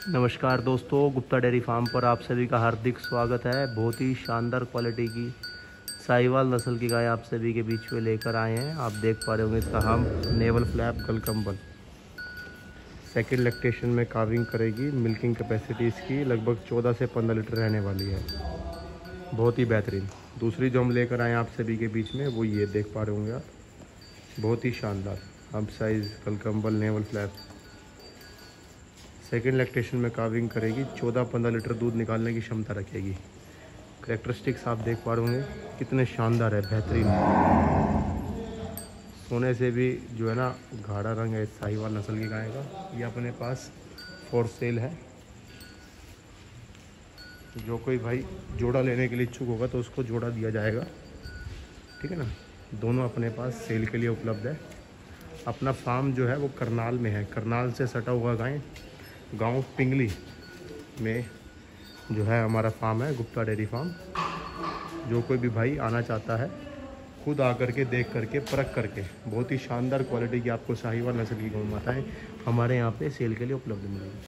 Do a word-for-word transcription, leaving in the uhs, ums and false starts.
नमस्कार दोस्तों, Gupta dairy farm पर आप सभी का हार्दिक स्वागत है। बहुत ही शानदार क्वालिटी की साहिवाल नस्ल की गाय आप सभी के बीच में लेकर आए हैं। आप देख पा रहे होंगे इसका हम नेवल फ्लैप गलकम्बल सेकेंड लैक्टेशन में काविंग करेगी। मिल्किंग कैपेसिटी इसकी लगभग चौदह से पंद्रह लीटर रहने वाली है। बहुत ही बेहतरीन। दूसरी जो हम लेकर आए हैं आप सभी के बीच में वो ये देख पा रहे होंगे आप, बहुत ही शानदार हम साइज़ गलकम्बल नेवल फ्लैप सेकेंड लैक्टेशन में काविंग करेगी। चौदह पंद्रह लीटर दूध निकालने की क्षमता रखेगी। करेक्टरिस्टिक्स आप देख पा रहे होंगे कितने शानदार है, बेहतरीन। सोने से भी जो है ना गाढ़ा रंग है साहिवाल नस्ल की गाय का। ये अपने पास फॉर सेल है। जो कोई भाई जोड़ा लेने के लिए इच्छुक होगा तो उसको जोड़ा दिया जाएगा, ठीक है ना। दोनों अपने पास सेल के लिए उपलब्ध है। अपना फार्म जो है वो करनाल में है। करनाल से सटा हुआ गाय गांव पिंगली में जो है हमारा फार्म है, गुप्ता डेयरी फार्म। जो कोई भी भाई आना चाहता है खुद आकर के देख करके परख करके बहुत ही शानदार क्वालिटी की आपको साहिवाल नस्ल की गौ माताएं हमारे यहाँ पे सेल के लिए उपलब्ध मिलेगी।